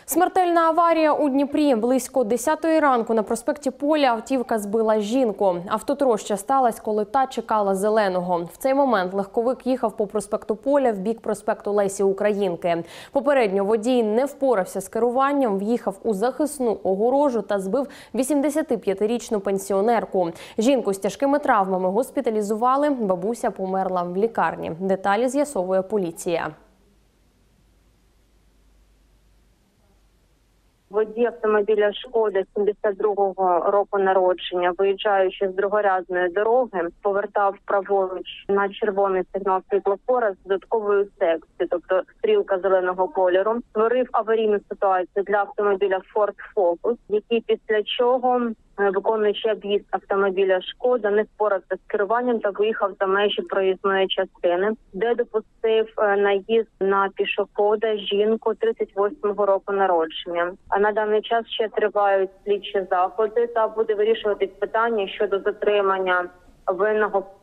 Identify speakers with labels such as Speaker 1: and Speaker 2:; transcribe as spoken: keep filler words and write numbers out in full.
Speaker 1: Смертельна аварія у Дніпрі. Близько десятої ранку на проспекті Поля автівка збила жінку. Автотроща сталася, коли та чекала зеленого. В цей момент легковик їхав по проспекту Поля в бік проспекту Лесі Українки. Попередньо водій не впорався з керуванням, в'їхав у захисну огорожу та збив вісімдесятип'ятирічну пенсіонерку. Жінку з тяжкими травмами госпіталізували, бабуся померла в лікарні. Деталі з'ясовує поліція.
Speaker 2: Водій автомобіля «Шкода» сімдесят другого року народження, виїжджаючи з другорядної дороги, повертав праворуч на червоний сигнал світлофора з додатковою секцією, тобто стрілка зеленого кольору, створив аварійну ситуацію для автомобіля «Форд Фокус», який після чого, виконуючи об'їзд автомобіля «Шкода», не впорався з керуванням та виїхав за межі проїзної частини, де допустив наїзд на пішохода жінку тридцять восьмого року народження. А на даний час ще тривають слідчі заходи та буде вирішуватись питання щодо затримання винного